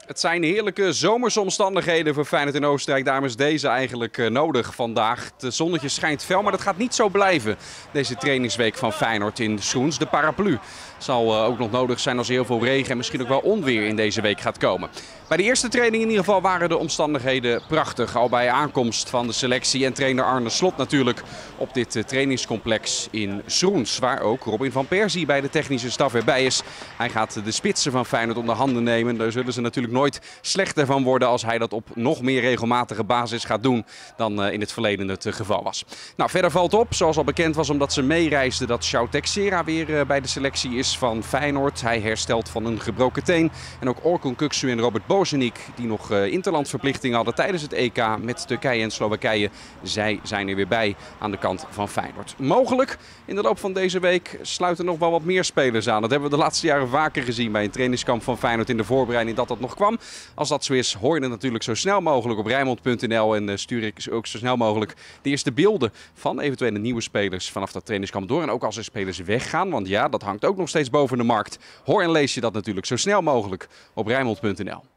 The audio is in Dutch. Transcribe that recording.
Het zijn heerlijke zomerse omstandigheden voor Feyenoord in Oostenrijk. Daarom is deze eigenlijk nodig vandaag. Het zonnetje schijnt fel, maar dat gaat niet zo blijven. Deze trainingsweek van Feyenoord in Schroens. De paraplu zal ook nog nodig zijn als er heel veel regen en misschien ook wel onweer in deze week gaat komen. Bij de eerste training in ieder geval waren de omstandigheden prachtig. Al bij aankomst van de selectie en trainer Arne Slot natuurlijk op dit trainingscomplex in Schroens. Waar ook Robin van Persie bij de technische staf erbij is. Hij gaat de spitsen van Feyenoord onder handen nemen. Daar zullen ze natuurlijk nooit slechter van worden als hij dat op nog meer regelmatige basis gaat doen dan in het verleden het geval was. Nou, verder valt op, zoals al bekend was omdat ze meereisden, dat João Teixeira weer bij de selectie is van Feyenoord. Hij herstelt van een gebroken teen. En ook Orkun Kökçü en Robert Bozeniek, die nog interlandverplichtingen hadden tijdens het EK met Turkije en Slowakije. Zij zijn er weer bij aan de kant van Feyenoord. Mogelijk in de loop van deze week sluiten nog wel wat meer spelers aan. Dat hebben we de laatste jaren vaker gezien bij een trainingskamp van Feyenoord in de voorbereiding dat nog kwam. Als dat zo is, hoor je het natuurlijk zo snel mogelijk op Rijnmond.nl en stuur ik ook zo snel mogelijk de eerste beelden van eventuele nieuwe spelers vanaf dat trainingskamp door. En ook als er spelers weggaan, want ja, dat hangt ook nog steeds boven de markt. Hoor en lees je dat natuurlijk zo snel mogelijk op Rijnmond.nl.